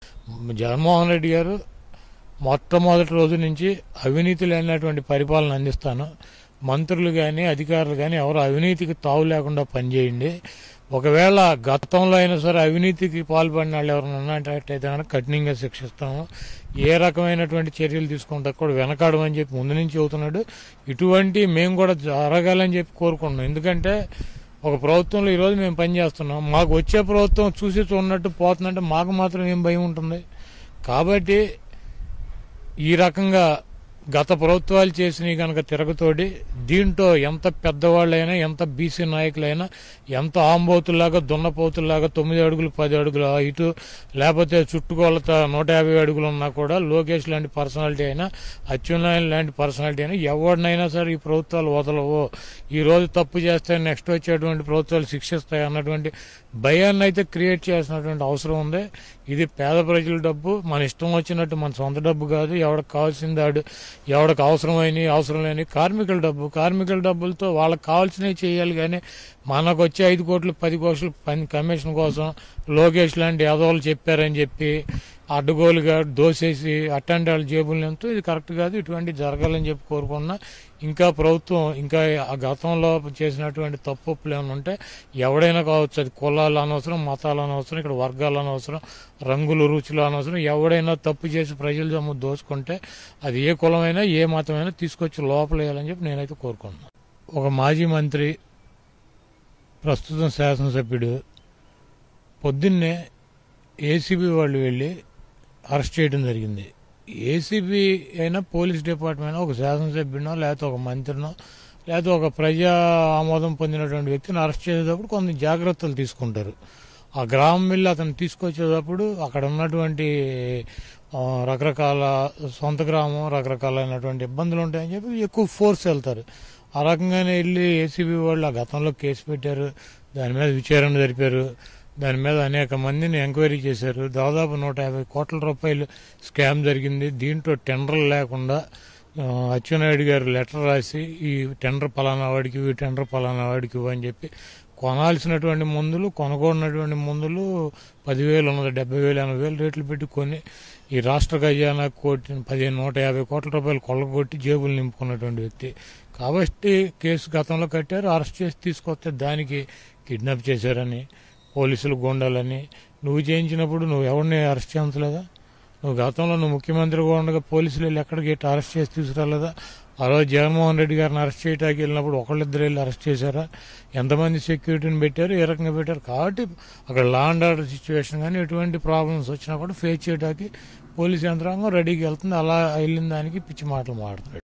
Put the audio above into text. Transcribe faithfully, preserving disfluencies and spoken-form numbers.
జగన్మోహన్ రెడ్డి గారు మొట్టమొదటి రోజు నుంచి అవినీతి లేనటువంటి పరిపాలన అందిస్తాను, మంత్రులు కానీ అధికారులు కానీ ఎవరు అవినీతికి తావు లేకుండా పనిచేయండి, ఒకవేళ గతంలో అయినా సరే అవినీతికి పాల్పడిన వాళ్ళు ఎవరైనా ఉన్నట్టయితే కనుక కఠినంగా శిక్షిస్తాము, ఏ రకమైనటువంటి చర్యలు తీసుకుంటా కూడా వెనకాడమని చెప్పి ముందు నుంచి చెబుతున్నాడు. ఇటువంటి మేము కూడా జరగాలని చెప్పి కోరుకుంటున్నాం. ఎందుకంటే ఒక ప్రభుత్వంలో ఈరోజు మేము పనిచేస్తున్నాం, మాకు వచ్చే ప్రభుత్వం చూసి చూడనట్టు పోతుందంటే మాకు మాత్రం ఏం భయం ఉంటుంది. కాబట్టి ఈ రకంగా గత ప్రభుత్వాలు చేసినవి కనుక తిరగతోడి దీంట్లో ఎంత పెద్దవాళ్ళైనా ఎంత బీసీ నాయకులైనా ఎంత ఆంబోతుల్లాగా దున్నపోతుల్లాగా తొమ్మిది అడుగులు పది అడుగులు ఇటు లేకపోతే చుట్టుకొలత నూట యాభై అడుగులు ఉన్నా కూడా లోకేష్ లాంటి పర్సనాలిటీ అయినా అచ్చెన్నాయుడు లాంటి పర్సనాలిటీ అయినా ఎవరినైనా సరే ఈ ప్రభుత్వాలు వదలవు, ఈ రోజు తప్పు చేస్తే నెక్స్ట్ వచ్చేటువంటి ప్రభుత్వాలు శిక్షిస్తాయి అన్నటువంటి భయాన్ని అయితే క్రియేట్ చేసినటువంటి అవసరం ఉంది. ఇది పేద ప్రజల డబ్బు, మన ఇష్టం వచ్చినట్టు మన సొంత డబ్బు కాదు, ఎవరికి కావాల్సింది ఆడు ఎవరికి అవసరమైనవి అవసరం లేని కార్మికుల డబ్బు, కార్మికుల డబ్బులతో వాళ్ళకి కావాల్సినవి చేయాలి. కానీ మనకు వచ్చే ఐదు కోట్లు పది కోట్లు పని కమిషన్ కోసం లోకేష్ లాంటి యాదవులు చెప్పారని చెప్పి అడ్డగోలుగా దోసేసి అట్టండి వాళ్ళ జేబులు ఎంతో ఇది కరెక్ట్ కాదు. ఇటువంటి జరగాలని చెప్పి కోరుకున్నా. ఇంకా ప్రభుత్వం ఇంకా ఆ గతంలో చేసినటువంటి తప్పులు ఏమైనా ఉంటే ఎవడైనా కావచ్చు, అది కులాలు అనవసరం, మతాలు అనవసరం, ఇక్కడ వర్గాలు అనవసరం, రంగులు రుచులు అనవసరం, ఎవడైనా తప్పు చేసి ప్రజల సొమ్ము దోచుకుంటే అది ఏ కులమైనా ఏ మతమైనా తీసుకొచ్చి లోపలేయాలని చెప్పి నేనైతే కోరుకుంటున్నాను. ఒక మాజీ మంత్రి ప్రస్తుతం శాసనసభ్యుడు పొద్దున్నే ఏసీబీ వాళ్ళు వెళ్ళి అరెస్ట్ చేయడం జరిగింది. ఏసీబీ అయినా పోలీస్ డిపార్ట్మెంట్ అయినా ఒక శాసనసభ్యుడినో లేకపోతే ఒక మంత్రినో లేకపోతే ఒక ప్రజా ఆమోదం పొందినటువంటి వ్యక్తిని అరెస్ట్ చేసేటప్పుడు కొన్ని జాగ్రత్తలు తీసుకుంటారు. ఆ గ్రామం వెళ్ళి అతను తీసుకొచ్చేటప్పుడు అక్కడ ఉన్నటువంటి రకరకాల సొంత గ్రామం రకరకాలైనటువంటి ఇబ్బందులు ఉంటాయని చెప్పి ఎక్కువ ఫోర్స్ వెళ్తారు. ఆ రకంగానే వెళ్ళి ఏసీబీ వాళ్ళు ఆ గతంలో కేసు పెట్టారు, దాని మీద విచారణ జరిపారు, దాని మీద అనేక మందిని ఎంక్వైరీ చేశారు. దాదాపు నూట యాభై కోట్ల రూపాయలు స్కామ్ జరిగింది. దీంట్లో టెండర్లు లేకుండా అచ్చెన్నాయుడు గారు లెటర్ రాసి ఈ టెండర్ పలానా వాడికి ఈ టెండర్ పలానా వాడికి అని చెప్పి కొనాల్సినటువంటి మందులు కొనకూడనటువంటి మందులు పదివేలు ఉన్నది డెబ్బై వేలు ఎనభై వేలు రేట్లు పెట్టి కొని ఈ రాష్ట్ర ఖజానా కోటి పదిహేను నూట యాభై కోట్ల రూపాయలు కొల్లగొట్టి జేబులు నింపుకున్నటువంటి వ్యక్తి. కాబట్టి కేసు గతంలో కట్టారు, అరెస్ట్ చేసి తీసుకొస్తే దానికి కిడ్నాప్ చేశారని పోలీసులు గుండాలని నువ్వు చేయించినప్పుడు నువ్వు ఎవరిని అరెస్ట్ చేయించలేదా? నువ్వు గతంలో నువ్వు ముఖ్యమంత్రిగా ఉండగా పోలీసులు వెళ్ళి ఎక్కడికి అరెస్ట్ చేసి తీసుకురాలేదా? ఆ రోజు జగన్మోహన్ రెడ్డి గారిని అరెస్ట్ చేయడానికి వెళ్ళినప్పుడు ఒకళ్ళిద్దరు వెళ్ళి అరెస్ట్ చేశారా? ఎంతమంది సెక్యూరిటీని పెట్టారు, ఏ రకంగా పెట్టారు? కాబట్టి అక్కడ లా అండ్ ఆర్డర్ సిచ్యువేషన్ కానీ ఎటువంటి ప్రాబ్లమ్స్ వచ్చినా కూడా ఫేస్ చేయడానికి పోలీస్ యంత్రాంగం రెడీకి వెళ్తుంది. అలా వెళ్ళిన దానికి పిచ్చి మాటలు మాట్లాడుతున్నాడు.